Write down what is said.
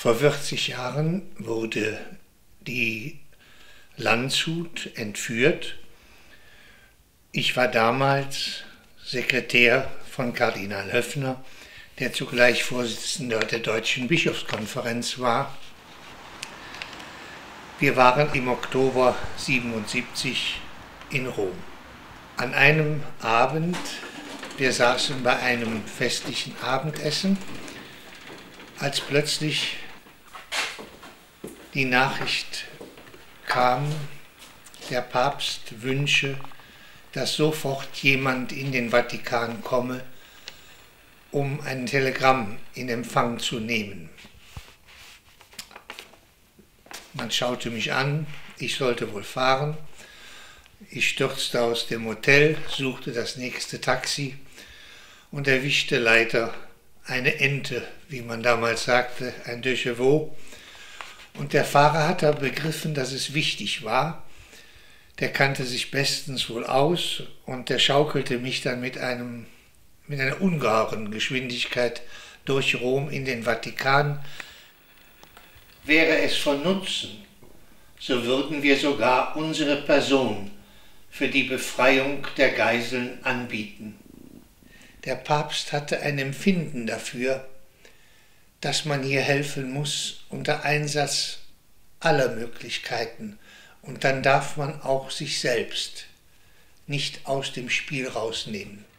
Vor 40 Jahren wurde die Landshut entführt. Ich war damals Sekretär von Kardinal Höffner, der zugleich Vorsitzender der Deutschen Bischofskonferenz war. Wir waren im Oktober 1977 in Rom. An einem Abend, wir saßen bei einem festlichen Abendessen, als plötzlich die Nachricht kam, der Papst wünsche, dass sofort jemand in den Vatikan komme, um ein Telegramm in Empfang zu nehmen. Man schaute mich an, ich sollte wohl fahren. Ich stürzte aus dem Hotel, suchte das nächste Taxi und erwischte leider eine Ente, wie man damals sagte, ein Deux-Chevaux. Und der Fahrer hatte begriffen, dass es wichtig war. Der kannte sich bestens wohl aus und der schaukelte mich dann mit einer ungeheuren Geschwindigkeit durch Rom in den Vatikan. Wäre es von Nutzen, so würden wir sogar unsere Person für die Befreiung der Geiseln anbieten. Der Papst hatte ein Empfinden dafür, dass man hier helfen muss unter Einsatz aller Möglichkeiten, und dann darf man auch sich selbst nicht aus dem Spiel rausnehmen.